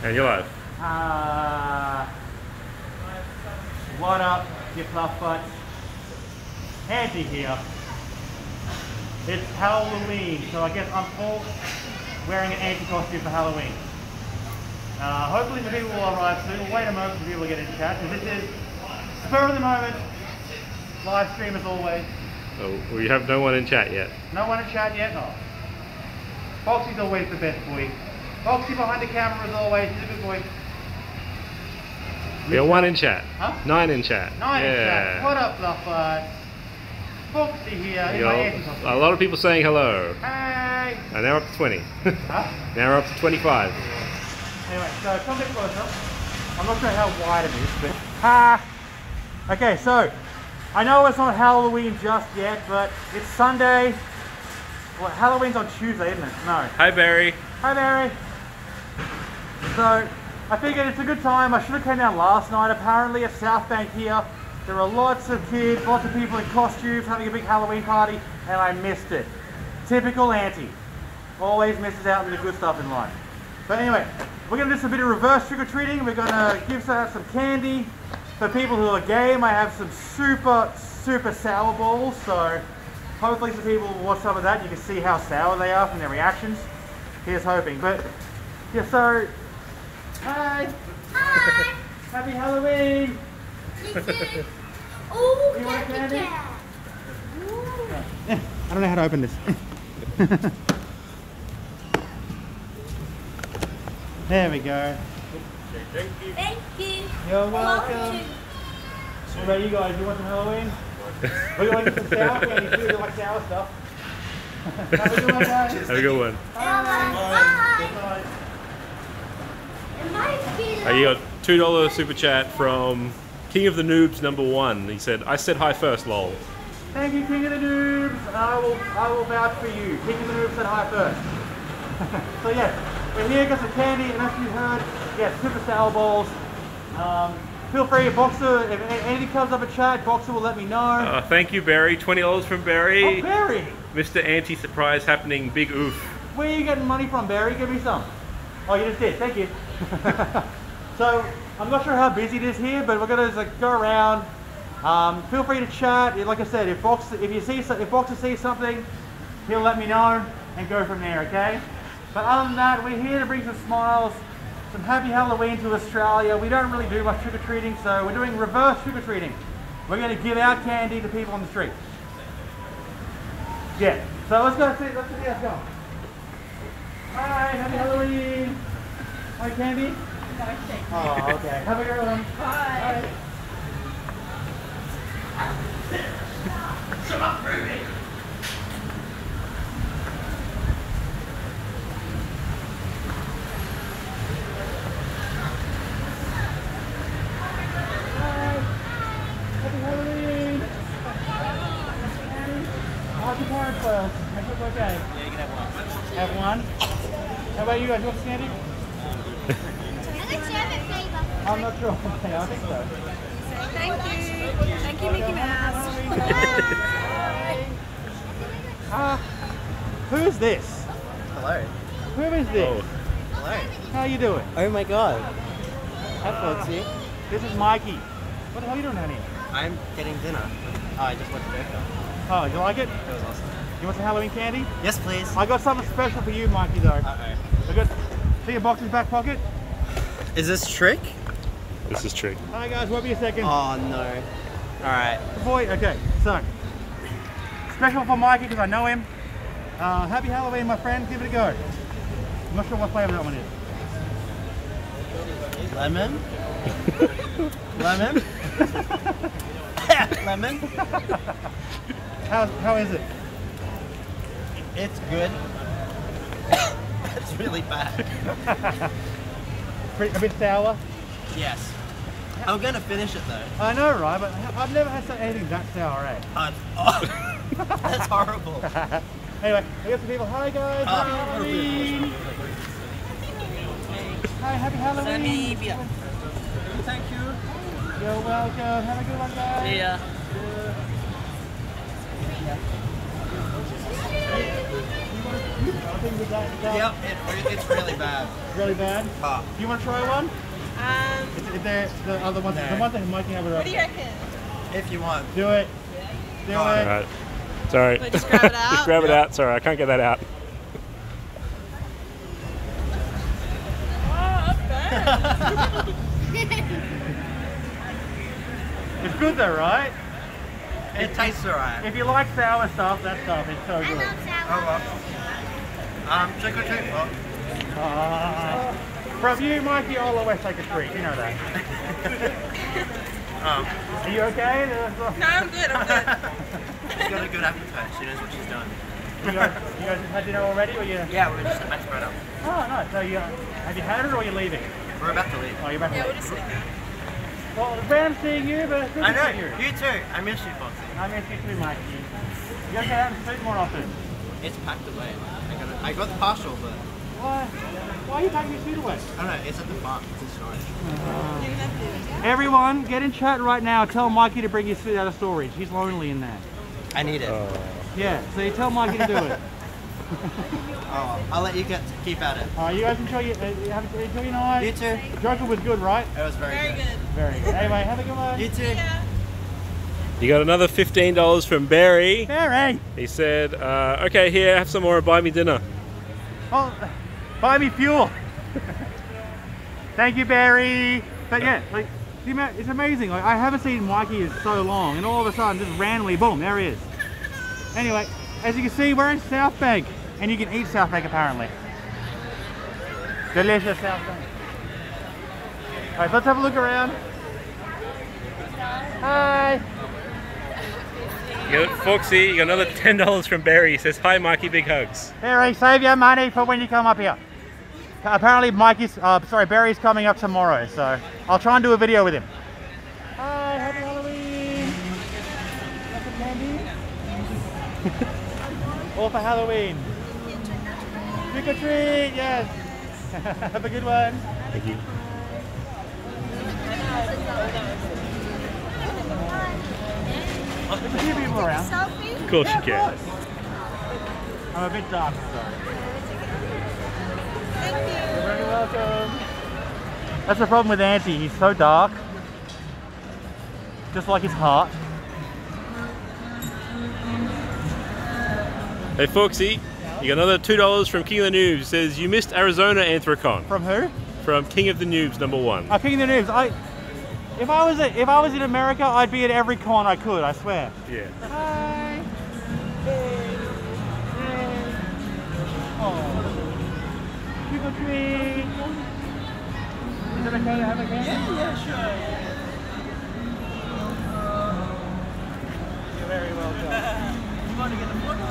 And you're live. What up, you fluff butts? Andy here. It's Halloween, so I guess I'm all wearing an Andy costume for Halloween. Hopefully the people will arrive soon. We'll wait a moment for people to get in chat, because this is spur of the moment, live stream as always. Oh, we have no one in chat yet. No one in chat yet? No. Foxy's always the best boy. Foxy behind the camera as always, he's a good boy. We got one in chat. Huh? 9 in chat. 9 in Yeah. chat. What up, fluff butts? Foxy here in my Andy costume. A lot of people saying hello. Hey! And now we're up to 20. Huh? Now we're up to 25. Anyway, so come a bit closer. I'm not sure how wide it is, but... Okay, so, I know it's not Halloween just yet, but it's Sunday. Well, Halloween's on Tuesday, isn't it? No. Hi, Barry. Hi, Barry. So, I figured it's a good time. I should have came down last night. Apparently at South Bank here, there are lots of kids, lots of people in costumes having a big Halloween party, and I missed it. Typical auntie. Always misses out on the good stuff in life. But anyway, we're going to do some bit of reverse trick-or-treating. We're going to give out some candy. For people who are game, I have some super sour balls, so hopefully some people will watch some of that. You can see how sour they are from their reactions. Here's hoping. But, yeah, so... Hi! Hi! Happy Halloween! You too. Oh, You want candy candy? cat. Ooh. I don't know how to open this. There we go. Thank you. You're welcome. What about you guys? You want some Halloween? We want to get some sour candy too. You like sour stuff? Have a good one, guys. Have a good one. Bye. It might be You got $2 super chat from King of the Noobs #1. He said, I said hi first, lol. Thank you, King of the Noobs. I will vouch for you. King of the Noobs said hi first. So yeah, we're here, got some candy, and as you heard, yeah, super sour balls. Feel free, Boxer, if anything comes up in chat, Boxer will let me know. Thank you, Barry. $20 from Barry. Oh, Barry! Mr. Anti-Surprise happening, big oof. Where are you getting money from, Barry? Give me some. Oh, you just did. Thank you. So, I'm not sure how busy it is here, but we're going to go around. Feel free to chat. Like I said, if Boxer sees something, he'll let me know and go from there, okay? But other than that, we're here to bring some smiles, some happy Halloween to Australia. We don't really do much trick-or-treating, so we're doing reverse trick-or-treating. We're going to give out candy to people on the street. Yeah, so let's see how it's going. Hi, happy Halloween. Hi, candy. No, thank you. Oh, okay. Have a good one. Bye. Shut up, Ruby. Happy Halloween. How's your parents first? I hope okay. Yeah, you can have one. Have one. How about you guys? You want candy? I'm not sure. Okay, I think so. Thank you. Thank you, Mickey Mouse. Who is this? Hello. Who is this? Hello. How you doing? Oh my god. Hi, Foxy. This is Mikey. What the hell are you doing down here? I'm getting dinner. Oh, I just went to Burger. Oh, you like it? It was awesome. You want some Halloween candy? Yes, please. I got something special for you, Mikey, though. Uh-oh. I got, see your box in his back pocket? Is this trick? This is trick. Hi guys, won't be a second. Oh no. Alright. Good boy, okay, so. Special for Mikey because I know him. Happy Halloween, my friend, give it a go. I'm not sure what flavor that one is. Lemon? Lemon? Lemon? How is it? It's good. It's really bad. A bit sour? Yes. I'm gonna finish it though. I know, right? But I've never had anything that sour, eh? That's horrible. Anyway, I got some people. Hi guys, happy Halloween. Hi, happy Halloween. Thank you. You're welcome. Have a good one, guys. See ya. Yep, it's really bad. Really bad? Ah. Do you want to try one? Is there the other ones? No. The ones that Mikey have it What do you reckon? If you want. Do it. Do All it. Alright. Sorry. Wait, just grab it out? Just grab it out. Sorry, I can't get that out. Oh, burn. It's good though, right? It tastes alright. If you like sour stuff, that stuff is so good. Oh well. Trick or treat. Oh. From you, Mikey, I'll always take a treat. You know that. Are you okay? No, I'm good, I'm good. She's got a good appetite. She knows what she's done. You guys had dinner already, or you? Yeah, we're just about to spread up. Oh, nice. So have you had it, or are you leaving? We're about to leave. Oh, you're about to Yeah, we're leave. just sitting there. Well, it's random seeing you, but it's good I to know. see you. You too. I miss you, Foxy. I miss you too, Mikey. You gotta get out and sleep more often. It's packed away. I got the partial, but Why? Why are you packing your food away? I don't know. It's at the farm. It's in storage. Everyone, get in chat right now. Tell Mikey to bring his food out of storage. He's lonely in there. I need it. Yeah, so you tell Mikey to do it. Oh, I'll let you keep at it. Alright, you guys enjoy your night. You too. Joker was good, right? It was very, Very good. Very good. Anyway, have a good one. You too. Yeah. You got another $15 from Barry. Barry! He said, okay, here, have some more and buy me dinner. Oh, buy me fuel. Thank you, Barry. But yeah, like, it's amazing. Like, I haven't seen Mikey in so long, and all of a sudden, just randomly, boom, there he is. Anyway, as you can see, we're in South Bank, and you can eat South Bank apparently. Delicious South Bank. Alright, let's have a look around. Hi. You got Foxy, you got another $10 from Barry. He says, hi, Mikey, big hugs. Barry, save your money for when you come up here. Apparently Barry's coming up tomorrow, so I'll try and do a video with him. Hi, happy Halloween. Got some candy? All for Halloween. Trick or treat, yes. Have a good one. Thank you. There's a few people around. Of course you can. I'm a bit dark, sorry. Thank you. You're very welcome. That's the problem with Auntie, he's so dark. Just like his heart. Hey, Foxy, you got another $2 from King of the Noobs. He says, you missed Arizona Anthrocon. From who? From King of the Noobs, #1. Oh, King of the Noobs. If I was in America, I'd be at every con I could, I swear. Yeah. Hi. Hey. Hey. Oh. Trick or treat. Is it okay to have a candy? Yeah, sure. You're very welcome. You want to get a photo?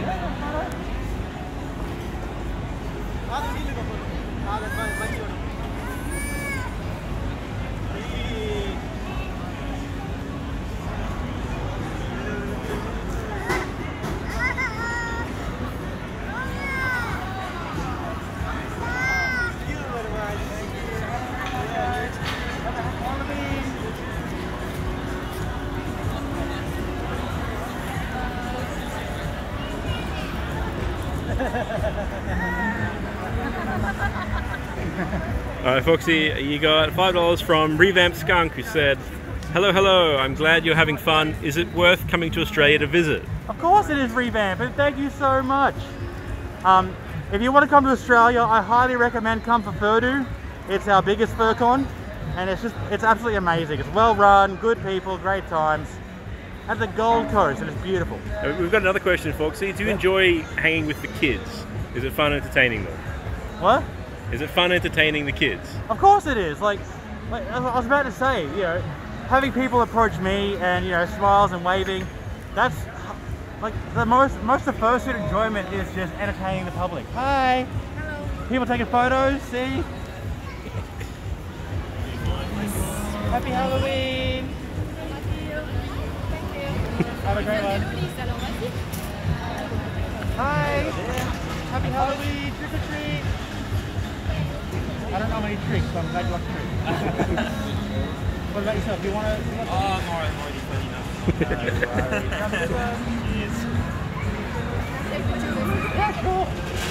Alright, Foxy, you got $5 from Revamped Skunk, who said, hello, I'm glad you're having fun. Is it worth coming to Australia to visit? Of course it is, Revamp, and thank you so much. If you want to come to Australia, I highly recommend come for Furdu. It's our biggest fur con, and it's absolutely amazing. It's well run, good people, great times. At the Gold Coast, and it's beautiful. We've got another question, Foxy. Do you enjoy hanging with the kids? Is it fun entertaining them? What? Is it fun entertaining the kids? Of course it is. Like I was about to say, having people approach me and smiles and waving, that's like the most of first enjoyment is just entertaining the public. Hi. Hello. People taking photos. See. Happy Halloween. Have a great one. Hi. Happy Halloween. Trick or treat. I don't know how many tricks, so I'm glad you like tricks. What about yourself? Do you want to? Oh, more than 30 now. No worries. Have a good one. Yeah, sure.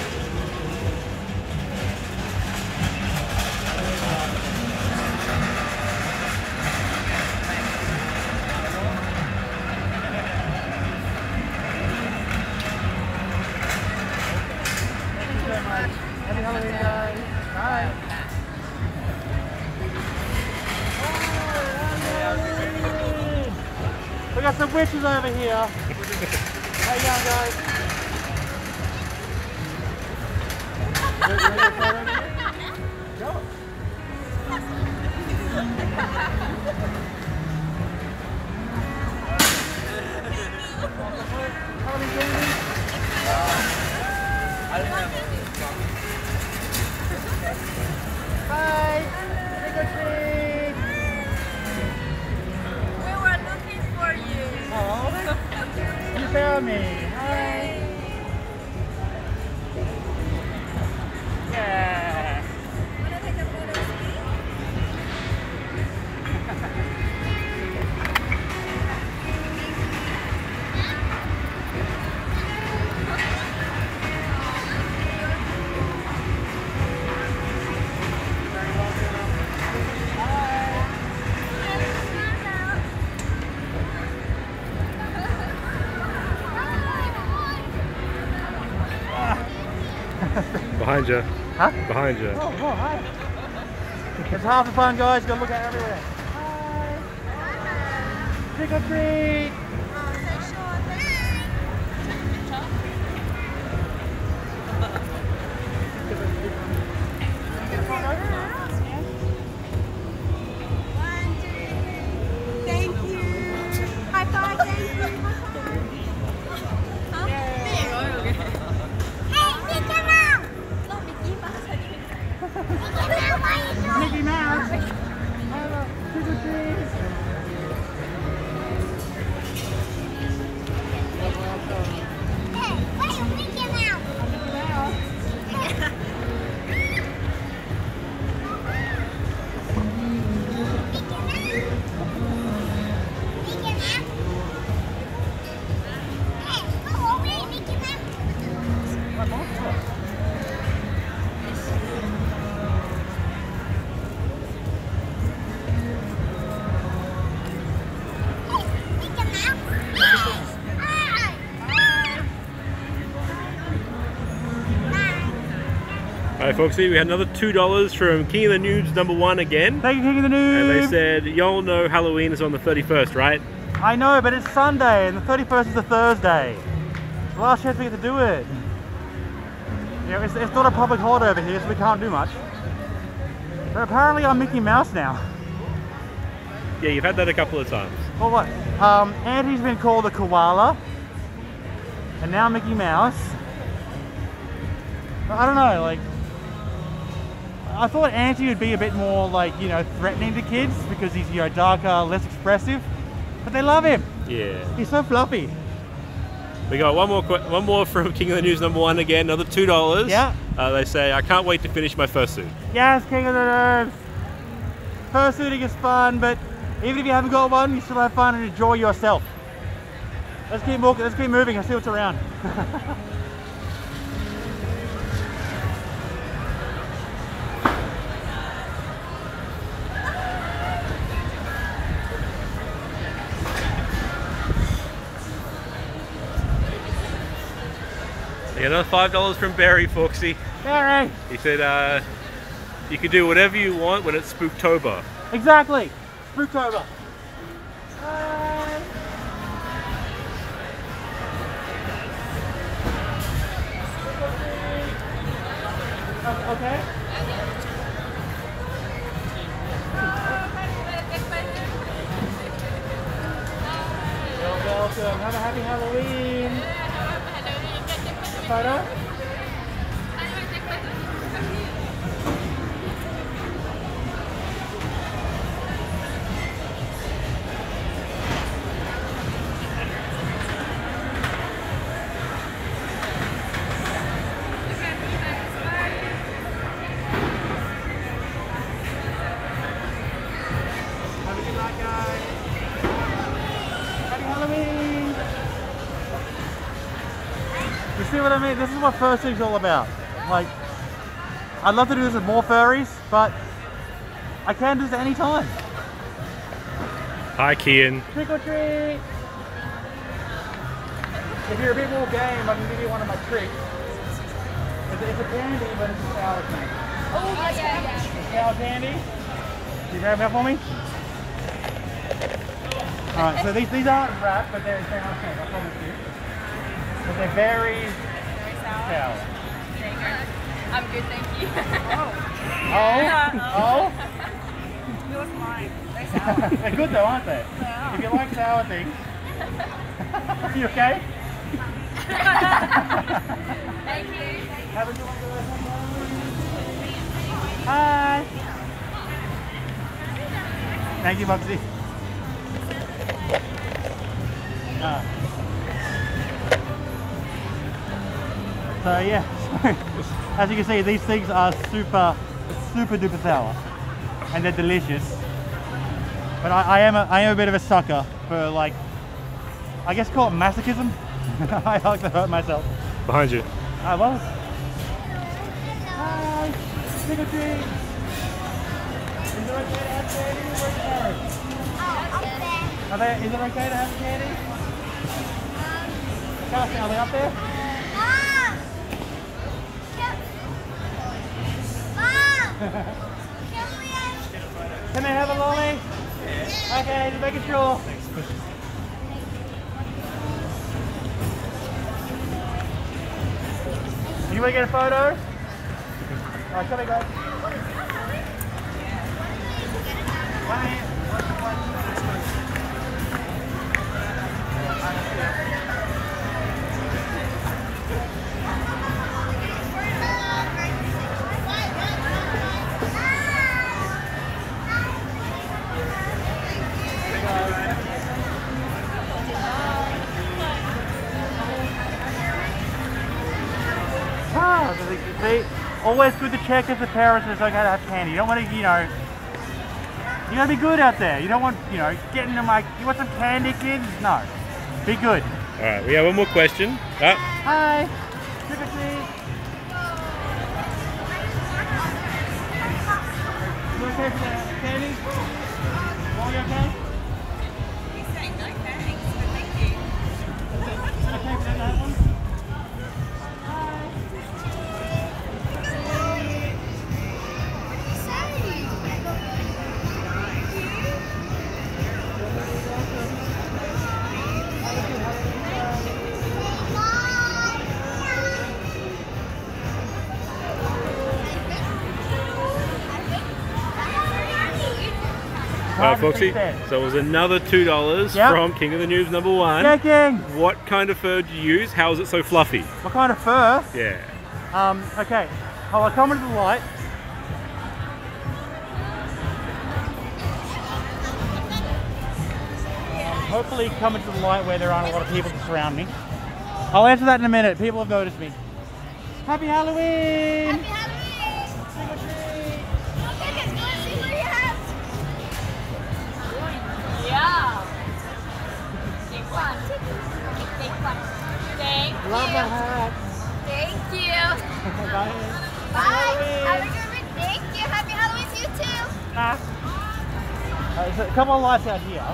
Happy Halloween, guys. Bye. We got some witches over here. How you going, guys? Go. Bye. Trick or treat. We were looking for you. Oh, you found me. Hi. Yeah. Wanna take a photo with me? Behind you. Huh? Behind you. Oh, hi. It's half the fun, guys. You gotta look at everywhere. Hi. Trick or treat. Thank you. High five, thank you. Mickey Mouse. Hello. Trick or treat. Alright folksy, we had another $2 from King of the Noobs #1 again. Thank you, King of the And they News. said, y'all know Halloween is on the 31st, right? I know, but it's Sunday and the 31st is a Thursday. The last chance we get to do it. You know, it's not a public holiday over here, so we can't do much. But apparently I'm Mickey Mouse now. Yeah, you've had that a couple of times. Well, what? Auntie's been called a koala, and now Mickey Mouse. I don't know, like, I thought Auntie would be a bit more, like, you know, threatening to kids because he's, you know, darker, less expressive. But they love him. Yeah. He's so fluffy. We got one more from King of the News #1 again, another $2. Yeah. They say, I can't wait to finish my fursuit. Yes, King of the Nerds. Fursuiting is fun, but even if you haven't got one, you still have fun and enjoy yourself. Let's keep walking. Let's keep moving and see what's around. We got another $5 from Barry Foxy. Barry. He said, you can do whatever you want when it's Spooktober. Exactly. Spooktober. Hi. Okay. You're welcome. Have a happy Halloween. Photo? Have a good night, guys. Happy Halloween. We see what I mean? This is what Fursuit's all about. Like, I'd love to do this with more furries, but I can't do this at any time. Hi, Kian. Trick or treat! If you're a bit more game, I can give you one of my tricks. It's a candy, but it's a sour candy. Oh, yeah. Sour candy. Can you grab that for me? Alright, so these aren't wrapped, but they're sour candy, I promise you. But they're very sour. I'm good, thank you. Oh? Yours mine. They're sour. They're good though, aren't they? Yeah. If you like sour things. You okay? Thank you. Have a good one, guys. Hi. Thank you, Bugsy. So yeah, as you can see, these things are super duper sour, and they're delicious. But I am a bit of a sucker for, like, I guess call it masochism. I like to hurt myself. Behind you. I was. Hi, trick or treat. Is it okay to have candy? Where's the parents? Are they? Is it okay to have candy? Kelsey, are they up there? Can they have a lolly? Okay, just making sure. You want to get a photo? Alright, come here, guys. See, always good to check if the parents is okay to have candy. You don't want to, you know, you gotta be good out there. You don't want, you know, getting them like, you want some candy, kids? No. Be good. Alright, we have one more question. Hi. Trick or treat. You okay for the candy? Are you okay? He's saying no thanks, but thank you. Okay for that one? Alright, Foxy, so it was another $2 Yep. from King of the Noobs number 1. Yeah, King. What kind of fur do you use? How is it so fluffy? What kind of fur? Yeah. Okay. I'll come into the light. Hopefully come into the light where there aren't a lot of people to surround me. I'll answer that in a minute. People have noticed me. Happy Halloween! Happy Halloween! Okay, let's go and see what you have. Yeah. Big one. Big one. Thank Love you. the hat. Thank you. Bye. Bye. Have a good week. Thank you. Happy Halloween to you too. There's a couple of lights out here.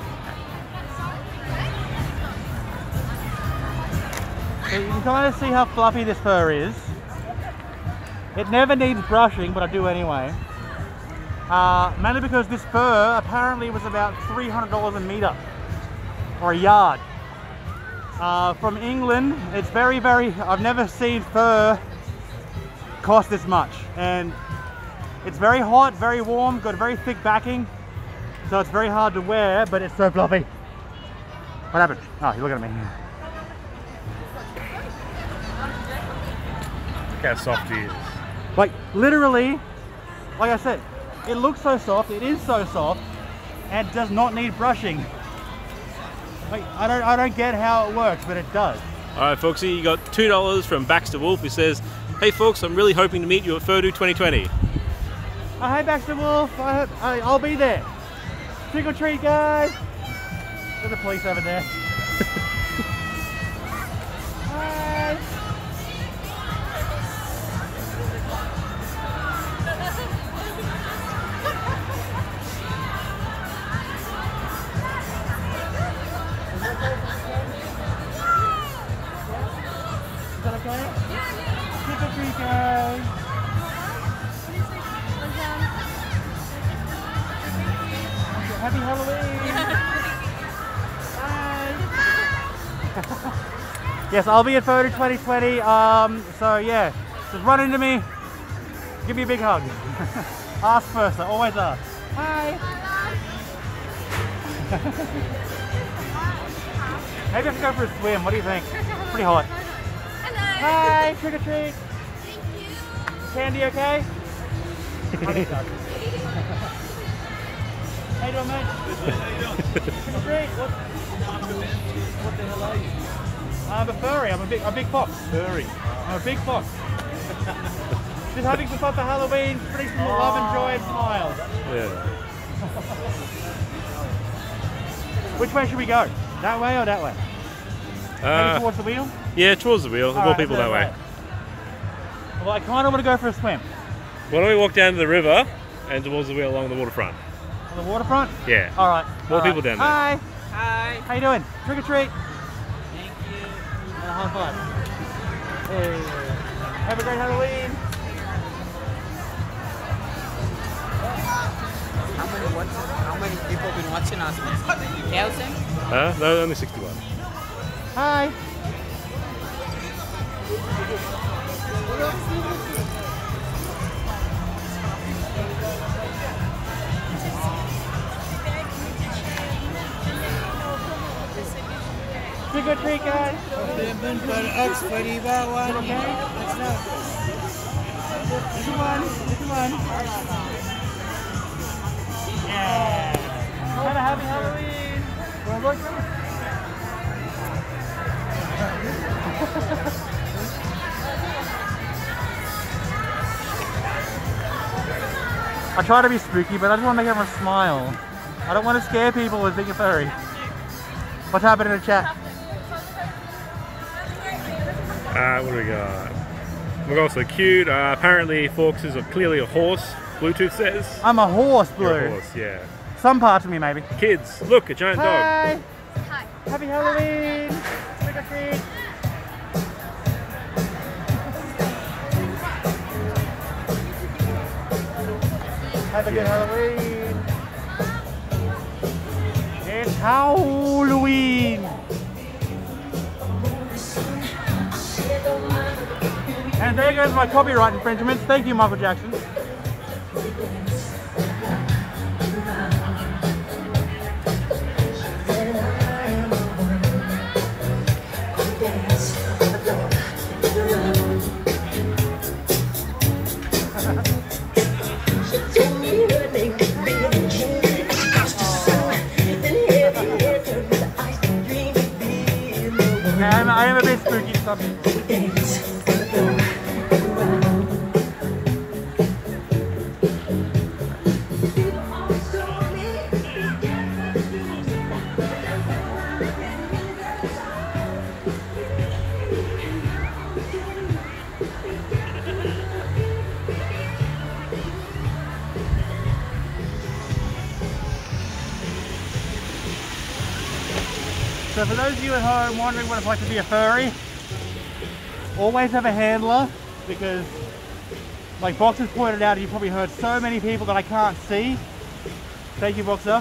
So you can kind of see how fluffy this fur is. It never needs brushing, but I do anyway. Mainly because this fur apparently was about $300 a meter or a yard. From England, it's very, I've never seen fur cost this much. And it's very hot, very warm, got a very thick backing. So it's very hard to wear, but it's so fluffy. What happened? Oh, you're looking at me. Look how soft he is. Like, literally, like I said, it looks so soft, it is so soft, and does not need brushing. Like, I don't get how it works, but it does. Alright, Foxy, you got $2 from Baxter Wolf, who says, "Hey folks, I'm really hoping to meet you at Furdo 2020. Oh, hey Baxter Wolf, I'll be there. Trick or treat, guys. There's the police over there. Hi. Happy Halloween! Bye! Yes, I'll be at Photo 2020. So yeah, just run into me. Give me a big hug. Ask first, I always ask. Hi! Maybe I should go for a swim. What do you think? Pretty hot. Hello. Hi, trick or treat. Thank you. Candy okay? How you doing, mate? Trick or treat. What the hell are you? I'm a furry. I'm a big fox. Furry. I'm a big fox. Just having some fun for Halloween, spreading some love and joy and smiles. Yeah. Which way should we go? That way or that way? Maybe towards the wheel? Yeah, towards the wheel. There's more Alright, people that way. Well, I kind of want to go for a swim. Why don't we walk down to the river and towards the wheel along the waterfront? On the waterfront? Yeah. Alright. More people down there. Hi. Hi. How you doing? Trick or treat. Thank you. And a high five. Hey. Have a great Halloween. How many people been watching us? 1,000? No, only 61. Hi. Trick or treat, guys. This one. Yeah. Have a happy Halloween. Wanna look? I try to be spooky, but I just want to make everyone smile. I don't want to scare people with being a furry. What's happening in the chat? What do we got? We're also cute. Apparently, Forks is clearly a horse. Bluetooth says. I'm a horse, Blue. You're a horse, yeah. Some parts of me, maybe. Kids, look, a giant dog. Hi. Hi. Happy Halloween. Trick or treat. Have a good Halloween. It's Halloween. And there goes my copyright infringements. Thank you, Michael Jackson. Yeah, I am a bit spooky to some people. So for those of you at home wondering what it's like to be a furry, always have a handler, because like Boxer's pointed out, you've probably heard so many people that I can't see. Thank you, Boxer.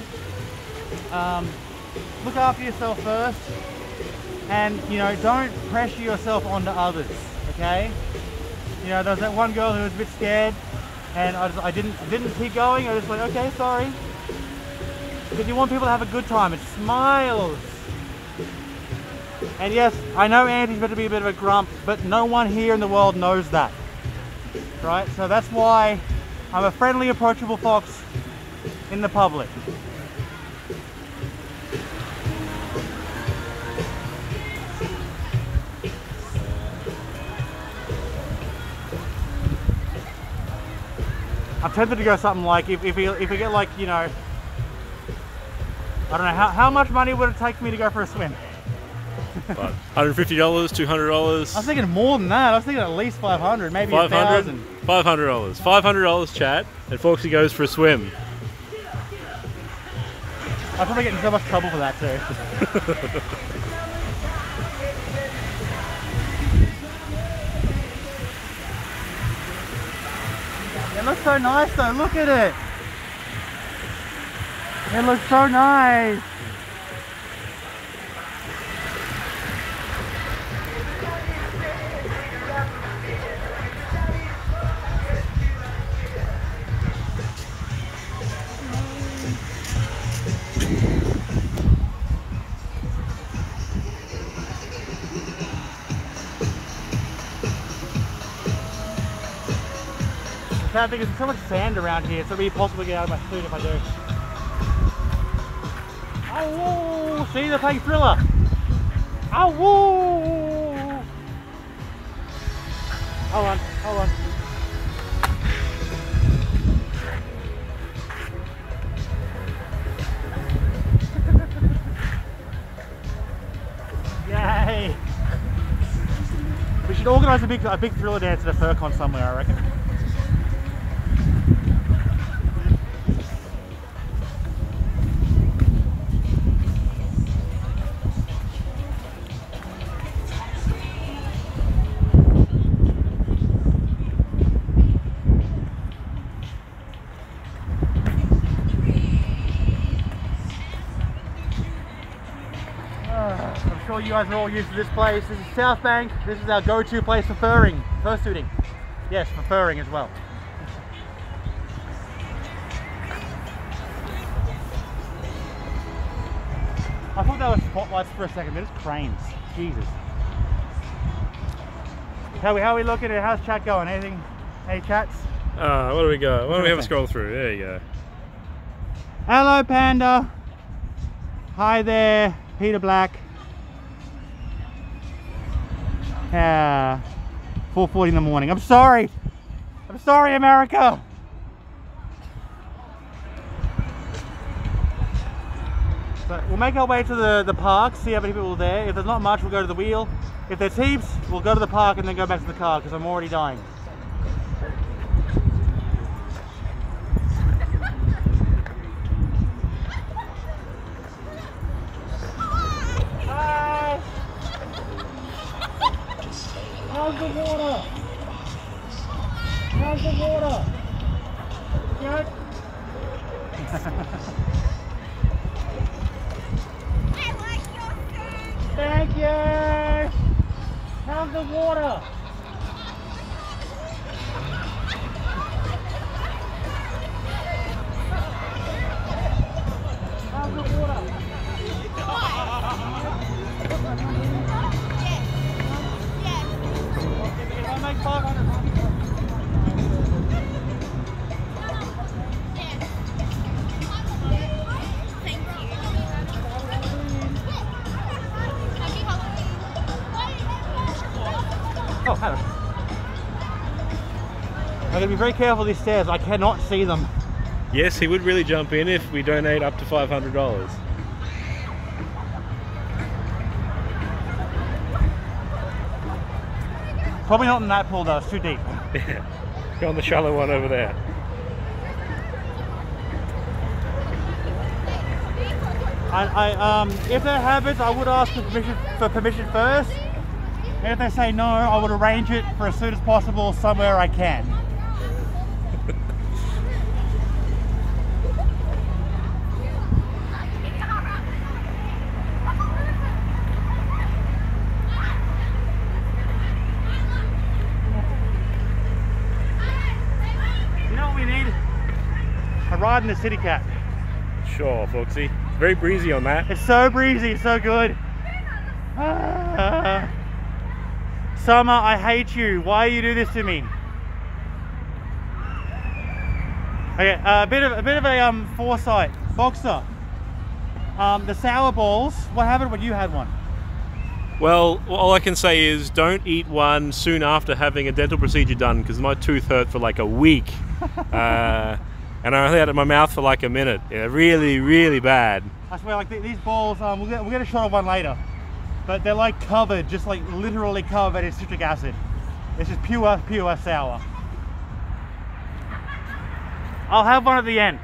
Look after yourself first, and you know, don't pressure yourself onto others, okay? You know, there was that one girl who was a bit scared, and I didn't keep going. I was just like, okay, sorry. Because you want people to have a good time. It's smiles. And yes, I know Auntie's meant to be a bit of a grump, but no one here in the world knows that. Right? So that's why I'm a friendly, approachable fox in the public. I'm tempted to go something like, if we get like, you know, I don't know, how much money would it take for me to go for a swim? What, $150, $200? I was thinking more than that. I was thinking at least 500, maybe 500? 1,000. $500. $500, chat, and Foxy goes for a swim. I'll probably get in so much trouble for that too. It looks so nice though, look at it. It looks so nice. The sad thing is there's so much sand around here, it's going to be impossible to get out of my suit if I do. Oh, see, they're playing Thriller. Oh, whoa. Hold on, hold on. Yay! We should organise a big Thriller dance at a FurCon somewhere, I reckon. I'm sure you guys are all used to this place. This is South Bank. This is our go-to place for fursuiting. Yes, for furring as well. I thought that was spotlights for a second, but it's cranes. Jesus. How are we looking at? How's chat going? Anything? Any chats? What do we got? Why don't we have a scroll through? There you go. Hello, Panda. Hi there, Peter Black. 4:40 in the morning. I'm sorry, America. So we'll make our way to the park, see how many people are there. If there's not much, we'll go to the wheel. If there's heaps, we'll go to the park and then go back to the car because I'm already dying. Hi! How's the water? How's the water? Good? Thank you! How's the water? How's the water? If I make 500. Oh, hello. I'm going to be very careful with these stairs. I cannot see them. Yes, he would really jump in if we donate up to $500. Probably not in that pool though, it's too deep. Yeah. Go on the shallow one over there. If that happens, I would ask for permission first. And if they say no, I would arrange it for as soon as possible somewhere I can. You know what we need? A ride in the City Cat. Sure, Foxy. Very breezy on that. It's so breezy, so good. Summer, I hate you. Why do you do this to me? Okay, a bit of a foresight. Boxer. The sour balls. What happened when you had one? Well, all I can say is don't eat one soon after having a dental procedure done because my tooth hurt for like a week. And I only had it in my mouth for like a minute. Yeah, really, really bad. I swear, like these balls, we'll get a shot of one later. But they're like covered, just like literally covered in citric acid. It's just pure sour. I'll have one at the end.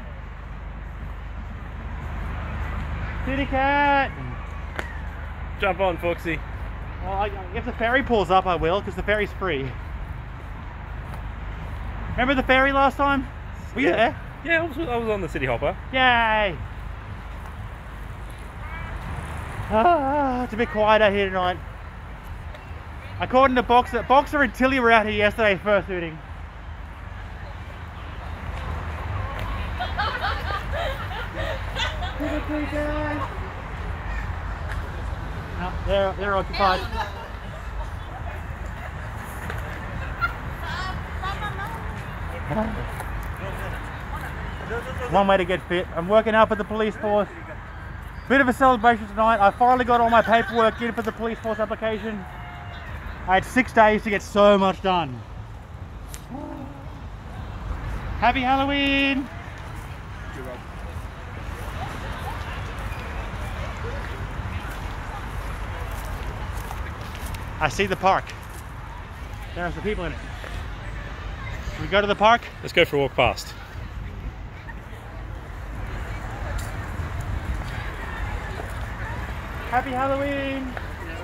Kitty cat! Jump on, Foxy. Well, if the ferry pulls up, I will, because the ferry's free. Remember the ferry last time? Were you there? Yeah, I was on the City Hopper. Yay! It's a bit quieter here tonight. According to Boxer and Tilly were out here yesterday first shooting. No, they're occupied. One way to get fit. I'm working out for the police force. Bit of a celebration tonight. I finally got all my paperwork in for the police force application. I had 6 days to get so much done. Happy Halloween! I see the park. There are some people in it. Should we go to the park? Let's go for a walk past. Happy Halloween!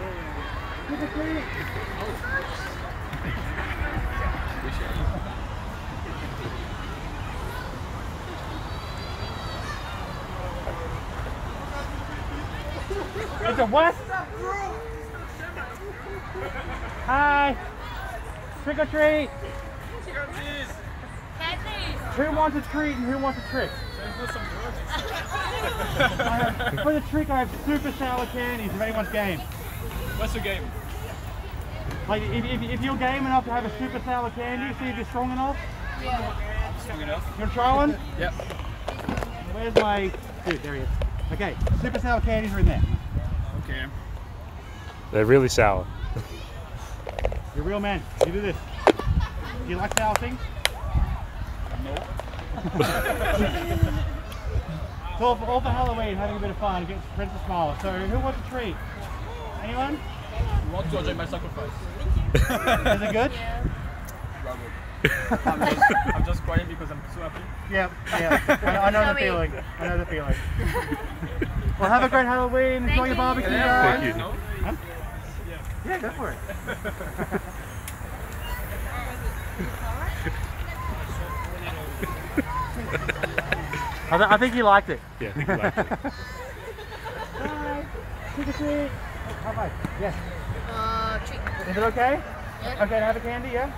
It's a what? Hi! Trick or treat! Who wants a treat and who wants a trick? For the trick, I have super sour candies if anyone's game. What's the game? Like, if you're game enough to have a super sour candy, see if you're strong enough. Yeah. Strong enough. You want to try one? Yep. Where's my... Dude, there he is. Okay, super sour candies are in there. Okay. They're really sour. You're a real man. You do this. Do you like sour things? No. So all for Halloween, having a bit of fun, get friends to smile. So who wants a treat? Anyone? You want to enjoy my sacrifice? Is it good? I'm just crying because I'm so happy. Yeah. I know the feeling. I know the feeling. Well, have a great Halloween. Enjoy your barbecue, guys. Thank you. Huh? Yeah, go for it. I think you liked it. Yeah, I think you liked it. Hi. Trick or treat. How about? Yes. Treat. Is it okay? Yeah. Okay to have a candy, yeah?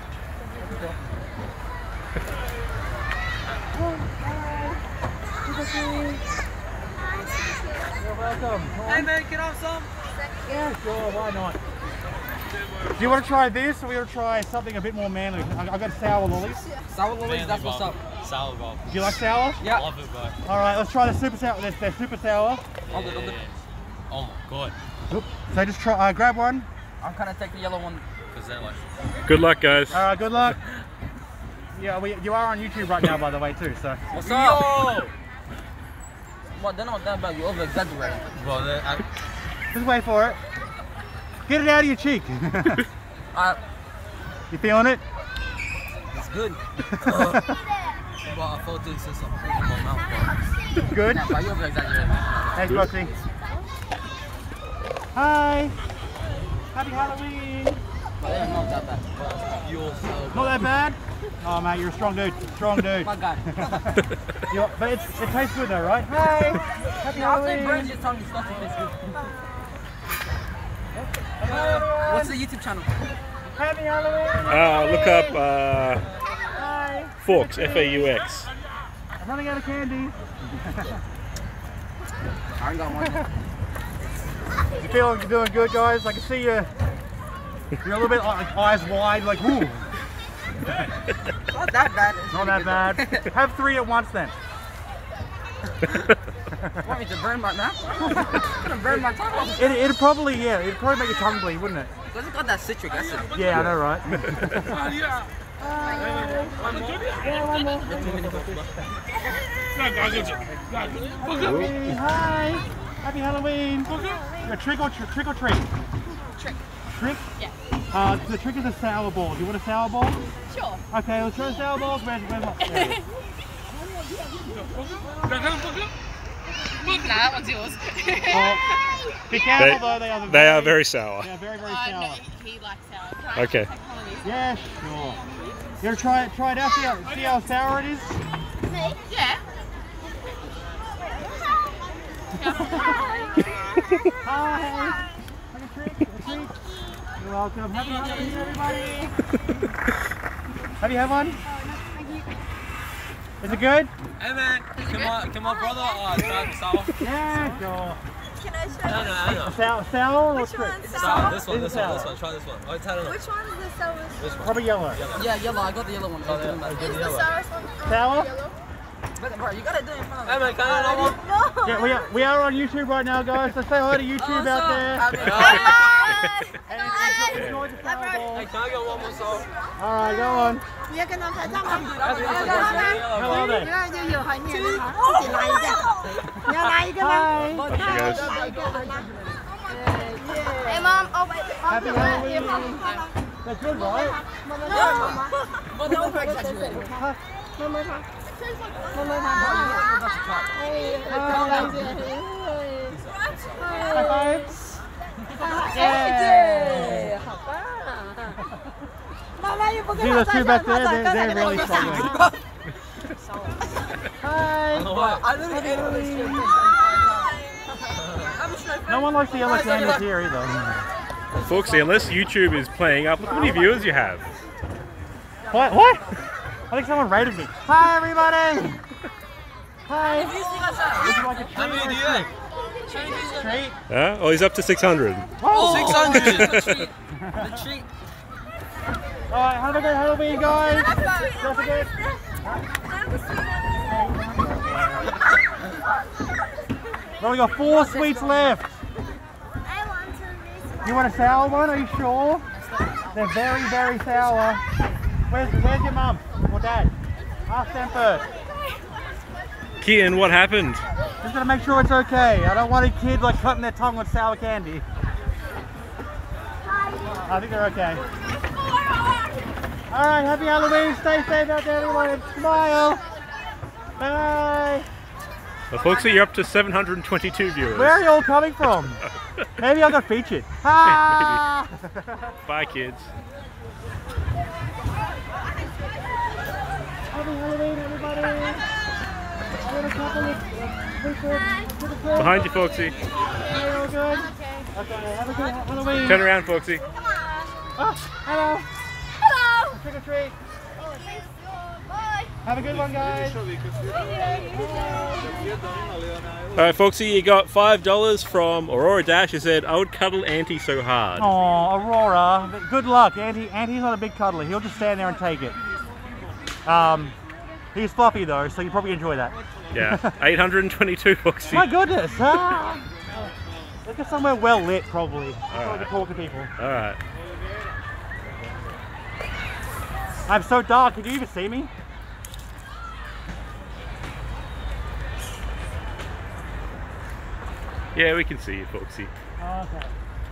You're welcome. Hey man, can I have some? Yeah, sure, why not? Do you want to try this or we want to try something a bit more manly? I got sour lollies. Sour lollies, that's what's up. Sour Bob. Do you like sour? Yeah. Love it, bro. Alright, let's try the super sour. They're super sour. Hold it. Oh my god. Oop. So just try, grab one. I'm gonna take the yellow one. Because they're like... Good luck, guys. Alright, good luck. Yeah, you are on YouTube right now, by the way, too, so. What's up? What, they're not that bad, you over exaggerating. Bro, they're... Just wait for it. Get it out of your cheek. You feeling it? It's good. But I thought this is something in my mouth, bro. Good. Nah, but you over exaggerating, man. Thanks, Roxy. Hi. Happy Halloween. But they're not that bad. You're so... Not that bad? Oh, mate, you're a strong dude. Strong dude. My God. But it tastes good though, right? Hi. Happy I'll say Halloween. burns your tongue, it's not to taste good. What's the YouTube channel? Happy Halloween. Look up Hi. Faux, F-A-U-X. I'm running out of candy. I ain't got one. You feeling you're doing good, guys? I can see you. You're a little bit like eyes wide, like whoo. Not that bad. Not that bad. Have 3 at once then. Want me to burn my mouth? I'm gonna burn my tongue off. It'd probably make your tongue bleed, wouldn't it? Because it's got that citric acid. Yeah, I know, right? Hi. Happy Halloween. You're trick or treat? Trick. Trick? Yeah. The trick is a sour ball. Do you want a sour ball? Sure. Okay, let's try sour balls. Where's my... Nah, that one's yours. Be careful though, They are very sour. Yeah, very, very No, sour. he likes sour. Okay. Yeah, sure. You want to try it out, see how sour it is? Yeah. Hi. Like a treat. You're welcome. Happy Halloween, everybody. Have you had one? Is it good? Hey man, can my brother try the sour? Yeah, sure. Can I show I know. Sour or Which sweet? one's Sour. sour? This one. Try this one. Oh, tell them. Which one's the sourest? Probably yellow. Yeah, yellow. I got the yellow one. Is the sourest one Sour? yellow? But bro, you gotta do it in front of Hey man, can I have one? No. Yeah, we are on YouTube right now, guys. So say hi to YouTube out there. Enjoy the sour ball. Hey, can I get one more sour? All right, go on. 而家跟我睇得嘛？ How are they? 要係咩咧？自己拉嘅，你有拉嘅嗎？ Thank you guys. Hey mom, oh wait. Happy Halloween. That's good, right? But no one exaggerated. High five. Yeah. See those two back there? They're really struggling. Hi. I literally ate all this shit. No one likes the yellow candles here either. Foxy, unless YouTube is playing up, look how many viewers you have. What? I think someone rated me. Hi, everybody. Hi. Would you like a treat How many or do a you have? treat? Oh, he's up to 600. Oh. 600. The treat. All right, have a good Halloween, guys. Don't forget. We only got 4 sweets left. You want a sour one? Are you sure? They're very, very sour. Where's your mum or dad? Ask them first. Kian, what happened? Just gotta make sure it's okay. I don't want a kid like cutting their tongue with sour candy. I think they're okay. All right, happy Halloween. Stay safe out there, everyone. Smile. Bye. Well, Foxy, you're up to 722 viewers. Where are you all coming from? Maybe I got featured. Ah! Bye, kids. Happy Halloween, everybody. I got a couple of liquids. Behind you, Foxy. Are you all good? Okay, have a good Halloween. Turn around, Foxy. Oh, hello. Hello. Trick or treat. Oh, thanks. Bye. Have a good one, guys. Alright, Foxy, you got $5 from Aurora Dash. He said, I would cuddle Auntie so hard. Oh, Aurora. Good luck. Auntie's not a big cuddler. He'll just stand there and take it. He's floppy though, so you probably enjoy that. Yeah, 822, Foxy. My goodness. Ah. Look at somewhere well lit, probably. So I Alright. can talk to people. Alright. I'm so dark. Can you even see me? Yeah, we can see you, Foxy. Okay.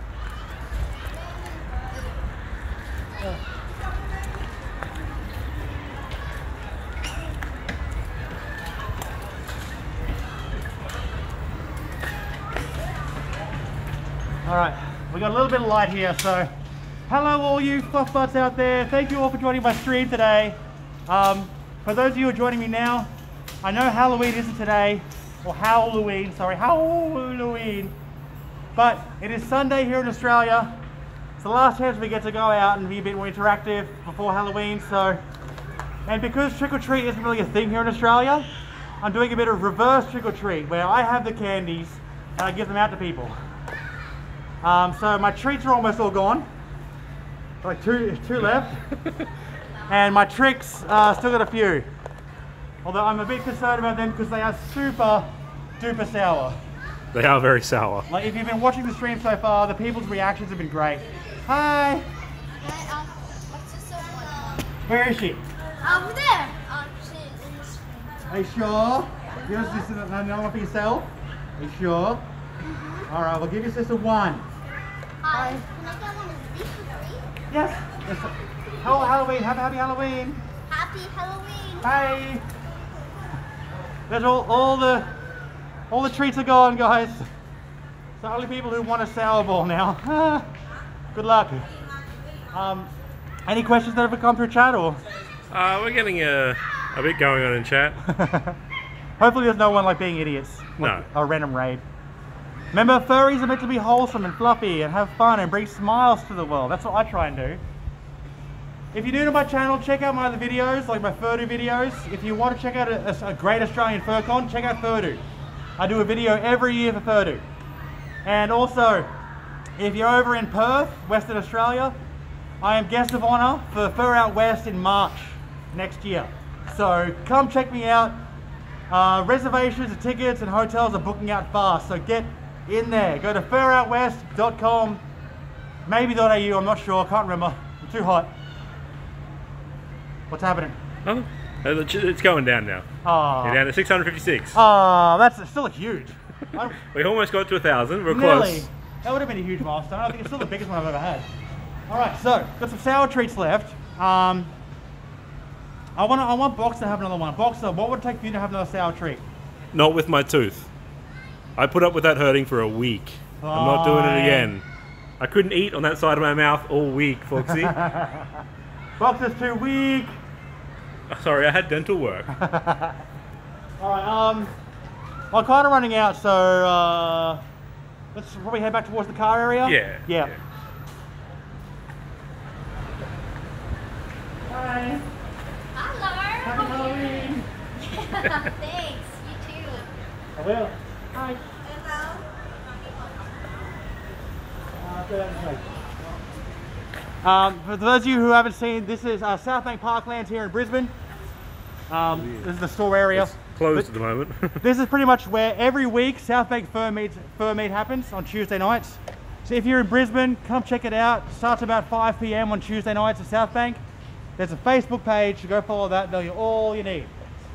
All right, we got a little bit of light here, so hello all you fluff butts out there. Thank you all for joining my stream today. For those of you who are joining me now, I know Halloween isn't today, or Halloween, sorry, Halloween, but it is Sunday here in Australia. It's the last chance we get to go out and be a bit more interactive before Halloween, so, and because trick or treat isn't really a thing here in Australia, I'm doing a bit of reverse trick or treat, where I have the candies and I give them out to people. So my treats are almost all gone, like two left, and my tricks still got a few. Although I'm a bit concerned about them because they are super duper sour. They are very sour. Like if you've been watching the stream so far, the people's reactions have been great. Hi! What's this one? Where is she? Over there. She's in the screen. Are you sure? Yours is another one for yourself? Are you sure? Alright, we'll give your sister one. Can I get one of these for free? Yes! Yes. Hello, Halloween! Happy Halloween! Happy Halloween. Hi! There's all the treats are gone, guys. So only people who want a sour ball now. Good luck. Any questions that ever come through chat or? We're getting a bit going on in chat. Hopefully there's no one like being idiots. Like No. a random raid. Remember, furries are meant to be wholesome and fluffy and have fun and bring smiles to the world. That's what I try and do. If you're new to my channel, check out my other videos, like my Furdo videos. If you want to check out a great Australian fur con, check out Furdo. I do a video every year for Furdo. And also, if you're over in Perth, Western Australia, I am guest of honour for Fur Out West in March next year. So come check me out. Reservations and tickets and hotels are booking out fast, so get in there. Go to furoutwest.com, maybe .au, I'm not sure, can't remember. I'm too hot. What's happening? Oh, it's going down now. Oh, You're down to 656. oh, that's still huge. We almost got to 1,000. We're Nearly. close. That would have been a huge milestone. I think it's still the biggest one I've ever had. All right, so got some sour treats left. I want Boxer to have another one. Boxer, what would it take for you to have another sour treat? Not with my tooth. I put up with that hurting for a week. I'm not doing it again. I couldn't eat on that side of my mouth all week, Foxy. Boxer's too weak. Sorry, I had dental work. All right, I'm kind of running out, so let's probably head back towards the car area. Yeah. Hi. Hello. Happy Halloween. Thanks. You too. I will. Hi. For those of you who haven't seen, this is South Bank Parklands here in Brisbane. This is the store area. It's closed at the moment. This is pretty much where every week South Bank Fur Meet happens on Tuesday nights. So if you're in Brisbane, come check it out. It starts about 5 PM on Tuesday nights at South Bank. There's a Facebook page, go follow that, they'll get all you need.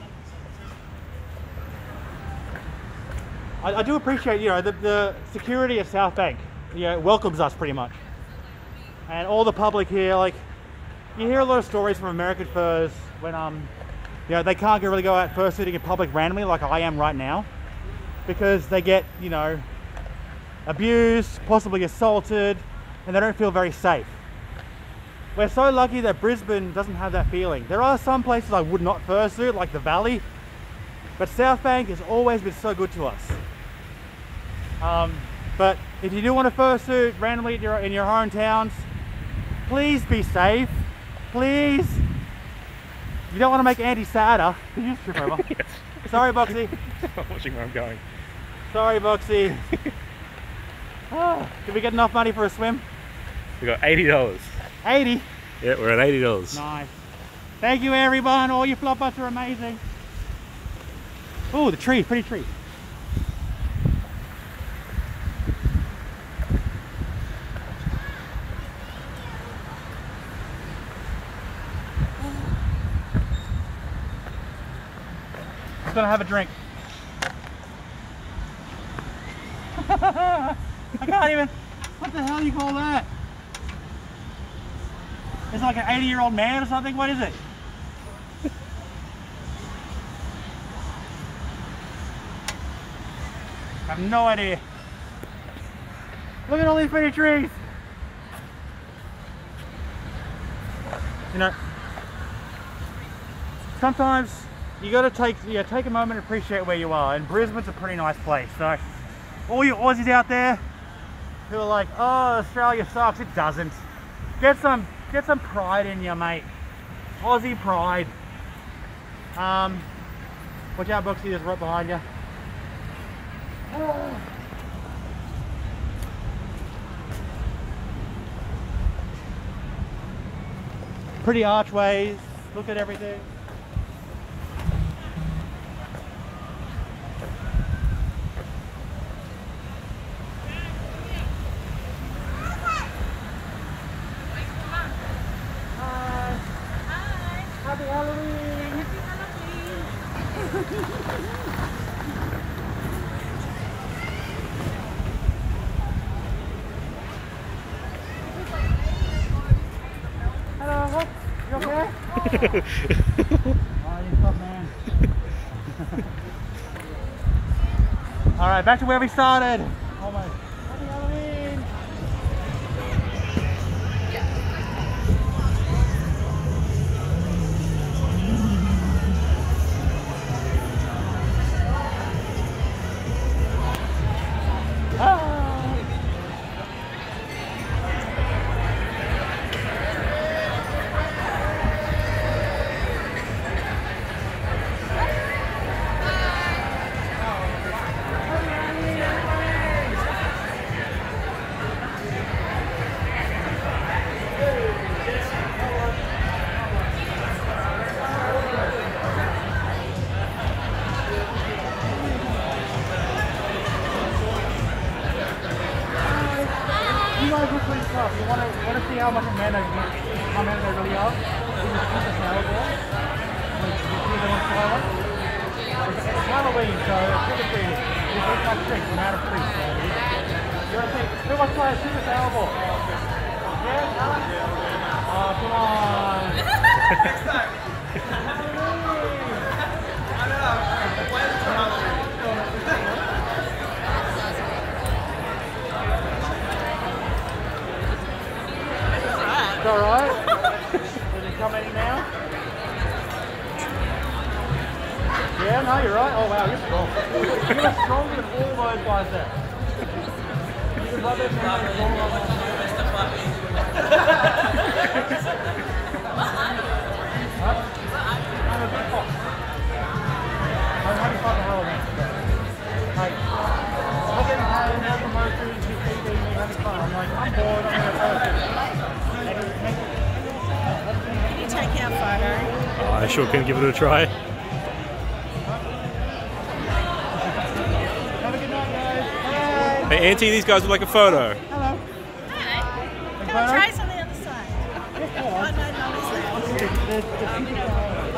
I do appreciate, you know, the security at South Bank, you know, welcomes us pretty much. And all the public here, like, you hear a lot of stories from American furs when, you know, they can't really go out fursuiting in public randomly like I am right now, because they get, you know, abused, possibly assaulted, and they don't feel very safe. We're so lucky that Brisbane doesn't have that feeling. There are some places I would not fursuit, like the Valley, but South Bank has always been so good to us. But if you do want to fursuit randomly in your hometowns, please be safe. Please. You don't want to make Andy sadder. Did you just trip over? Yes. Sorry, Boxy. I'm watching where I'm going. Sorry, Boxy. Did we get enough money for a swim? We got $80. 80. Yeah, we're at $80. Nice. Thank you, everyone. All your flop butts are amazing. Oh, the tree, pretty tree. Just gonna have a drink. I can't even. What the hell do you call that? It's like an 80-year-old man or something. What is it? I have no idea. Look at all these pretty trees. You know, sometimes you got to take a moment and appreciate where you are. And Brisbane's a pretty nice place. So, all you Aussies out there who are like, "Oh, Australia sucks," it doesn't. Get some pride in you, mate. Aussie pride. Watch out, Boxy, there's right behind you. Pretty archways, look at everything. Hi. Happy Halloween. Hello, you okay? Oh, you tough man. All right, back to where we started. Almost. Happy Halloween. tough. You want to see how much men they really are? This is just a sour ball. You see them on silent? It's Halloween, so trick or treating. You get my treats. I'm out of treats. You want to see? Who wants to try a super sour ball? Yeah, Alan? Oh, come on. Next time. It's alright. Is it coming now? Yeah, no, you're right. Oh wow, you're strong. You're stronger than all those guys there. You can rub it and make it all over. I'm a big fox. I'm having fun with Halloween. Like, I'm getting paid now for most food, TV, me having fun. I'm like, I'm bored, I'm going to post it. Can you take our photo? I sure can give it a try. Have a good night, guys. Hey. Hey, Auntie, these guys would like a photo. Hello. Hi. Hey, Come on, photo? Trace on the other side. Oh, no, Mummy's there.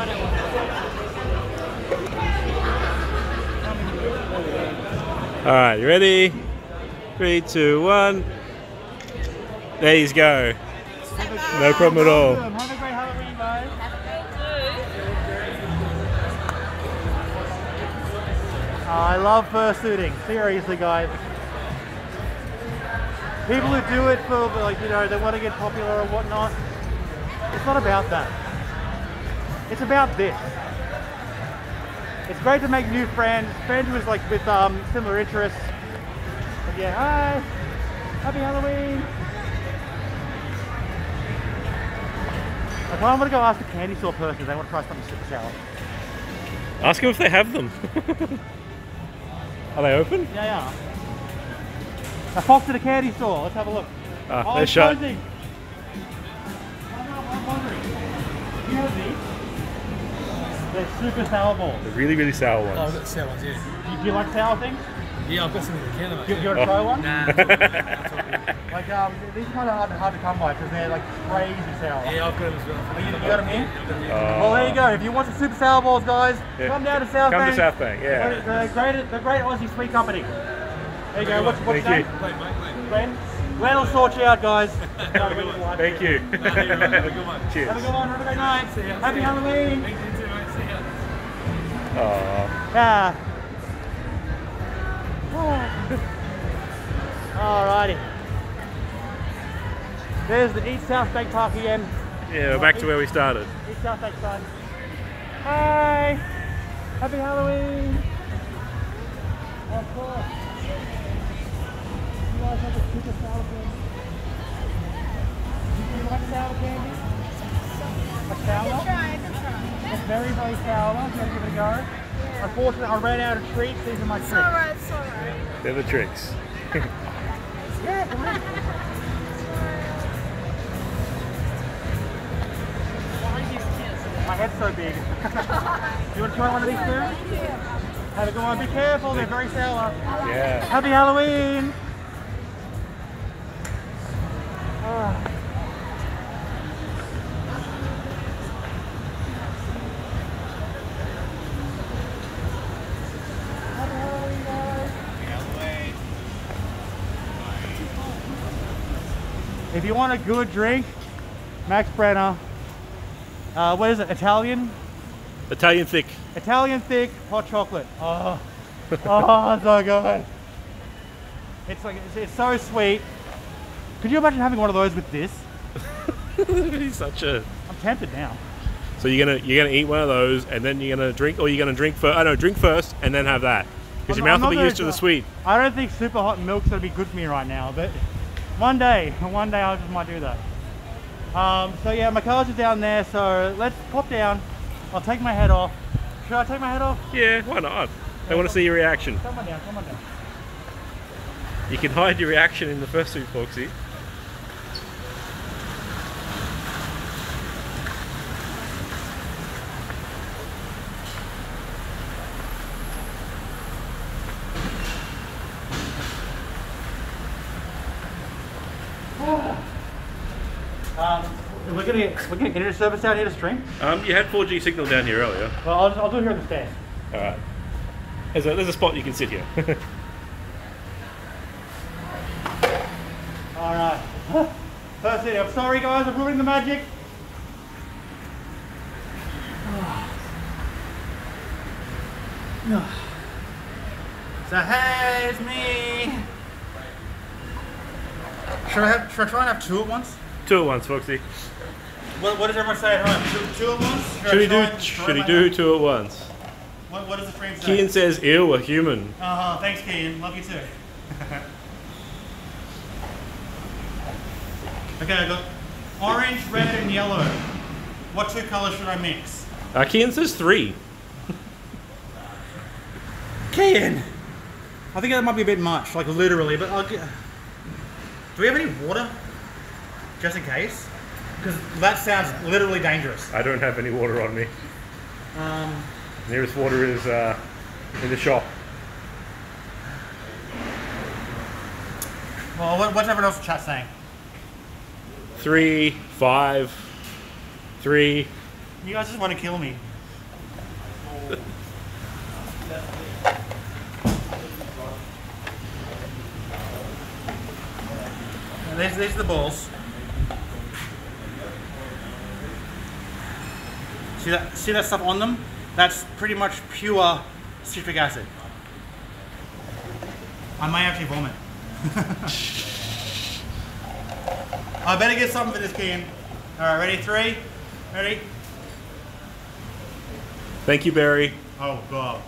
Alright, you ready? 3, 2, 1. There you go. No problem at all. Have a great Halloween, guys. I love fursuiting. Seriously, guys. People who do it for, like, you know, they want to get popular or whatnot. It's not about that. It's about this. It's great to make new friends with like with similar interests. But yeah, hi, happy Halloween. I kind of want to go ask a candy store person if they want to try something super sour. Ask them if they have them. Are they open? Yeah. A fox at a candy store. Let's have a look. Ah, they're shut. Closing. I'm hungry. You have these? They're super sour balls. The really, really sour Oh, I've ones. got the sour ones, yeah. Do you like sour things? Yeah, I've got some in the can of Do it. you want to try one? Nah, Like these are kind of hard to come by because they're like crazy sour. yeah, I've got them as well. You got them here? Oh. Well, there you go. If you want some super sour balls, guys, Yeah. come down to South Come Bank. to South Bank, yeah. The great Aussie Sweet Company. There you go. What's your Thank name? you. Glenn. Glenn will sort you out, guys. Thank you. Cheers. Have a good one. Have a great night. Happy Halloween. Aw. Yeah. Alrighty. There's the East South Bank Park again. Yeah, we're back to where we started. East South Bank side. Hi. Happy Halloween. Of course. You guys have a super sour candy? Do you like sour candy? A sour? I can try. It's very, very sour. You want to give it a go? Unfortunately, I ran out of treats. These are my treats. It's alright. They're the tricks. Yeah, come on. My head's so big. You want to try one of these too? Have a good one. Be careful, they're very sour. Yeah. Happy Halloween! Ah. Happy Halloween, guys. If you want a good drink, Max Brenner. What is it? Italian Italian thick. thick hot chocolate. Oh, oh, it's so good. It's like it's so sweet. Could you imagine having one of those with this? He's such a. I'm tempted now. So you're gonna eat one of those and then you're gonna drink, or you're gonna drink first. I know, drink first and then have that, because your I'm mouth will not be used to gonna- the sweet. I don't think super hot milk's gonna be good for me right now, but one day I just might do that. So yeah, my car's just down there, so let's pop down. I'll take my head off. Should I take my head off? Yeah, why not? They want to see your reaction. Come on down, come on down. You can hide your reaction in the fursuit, Foxy. Oh. getting internet service out here to stream. You had 4G signal down here earlier. Well, I'll do it here on the stairs. All right. There's a spot you can sit here. All right. First thing, I'm sorry guys, I'm ruining the magic. So hey, it's me. Should I try and have two at once? 2 at once, Foxy. What does everyone say at home? Two at once? Should he do 2 at once? What does the stream say? Kian says, ew, a human. Thanks Kian, love you too. Okay, I got orange, red and yellow. What 2 colours should I mix? Kian says 3. Kian! I think that might be a bit much, like literally, but I'll get... Do we have any water? Just in case? Because that sounds literally dangerous. I don't have any water on me. Nearest water is in the shop. Well, what's everyone else's chat saying? 3, 5, 3. You guys just want to kill me. These are the balls. See that stuff on them? That's pretty much pure citric acid. I may actually vomit. I better get something for this can. Alright, ready? 3? Ready? Thank you, Barry. Oh god.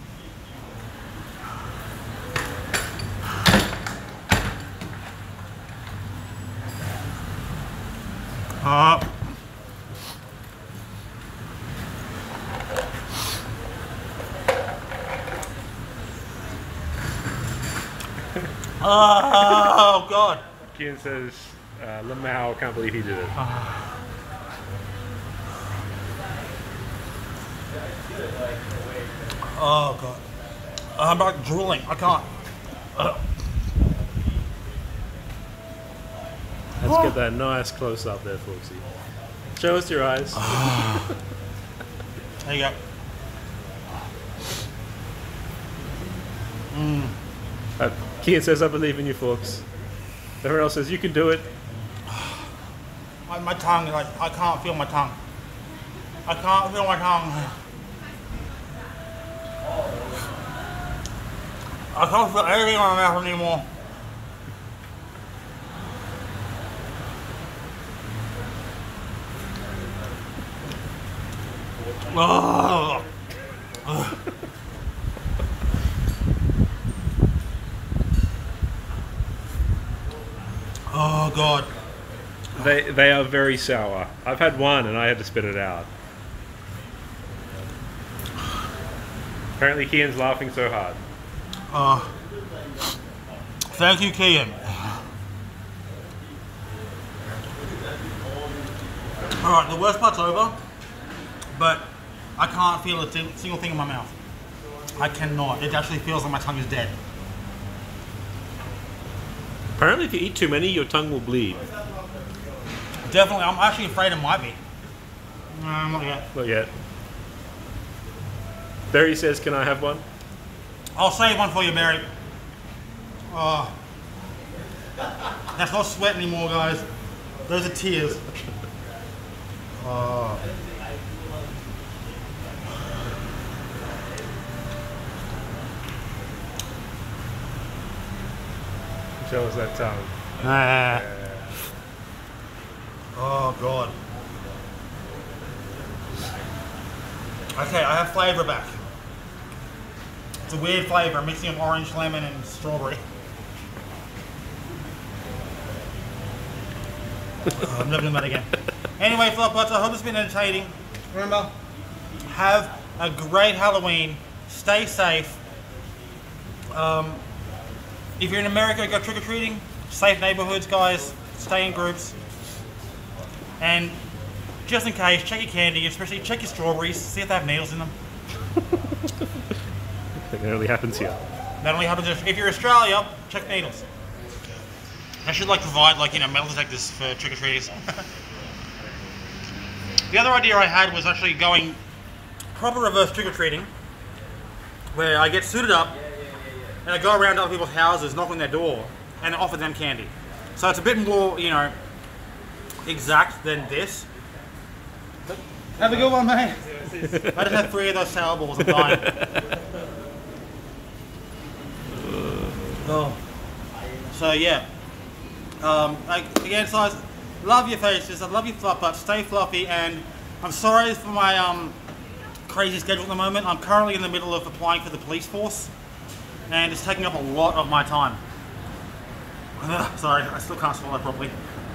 Oh god. Kian says, Lamau, can't believe he did it. Oh god. I'm like drooling. I can't. Let's get that nice close up there, Foxy. Show us your eyes. There you go. Kian says, I believe in you, Fox. Everyone else says, you can do it. My tongue, like, I can't feel my tongue. I can't feel my tongue. I can't feel anything on my mouth anymore. Oh. Oh god. They are very sour. I've had one and I had to spit it out. Apparently Kian's laughing so hard. Thank you, Kian. Alright, the worst part's over, but I can't feel a single thing in my mouth. I cannot. It actually feels like my tongue is dead. Apparently if you eat too many, your tongue will bleed. Definitely. I'm actually afraid it might be. No, not yet. Not yet. Barry says, can I have one? I'll save one for you, Barry. Oh. That's not sweat anymore, guys. Those are tears. Oh. Show us that tongue. Oh god. Okay, I have flavour back. It's a weird flavour, I'm mixing of orange, lemon and strawberry. Oh, I'm never doing that again. Anyway, Flopbots, I hope it's been entertaining. Remember, have a great Halloween. Stay safe. If you're in America, go trick-or-treating. Safe neighborhoods, guys. Stay in groups. And just in case, check your candy, especially check your strawberries, see if they have needles in them. That only happens here. That only happens if you're Australia, check needles. I should like provide like, you know, metal detectors for trick-or-treaters. The other idea I had was actually going proper reverse trick-or-treating, where I get suited up and I go around to other people's houses, knock on their door, and offer them candy. So it's a bit more, you know, exact than this. But have a good one, mate. I just had 3 of those sour balls. I'm dying. Oh. So yeah. Again, guys, love your faces. I love your fluff butts. Stay fluffy, and I'm sorry for my crazy schedule at the moment. I'm currently in the middle of applying for the police force, and it's taking up a lot of my time. Sorry, I still can't swallow properly.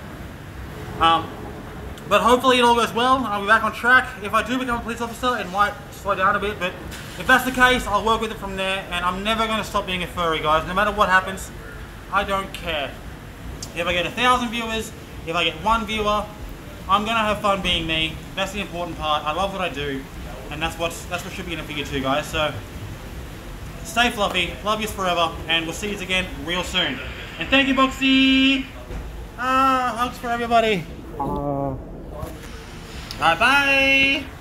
But hopefully it all goes well. I'll be back on track. If I do become a police officer, it might slow down a bit, but if that's the case, I'll work with it from there, and I'm never going to stop being a furry, guys. No matter what happens, I don't care. If I get 1,000 viewers, if I get 1 viewer, I'm going to have fun being me. That's the important part. I love what I do, and that's what should be in a figure too, guys. So stay fluffy, love yous forever, and we'll see yous again real soon. And thank you, Boxy. Hugs for everybody. Bye bye.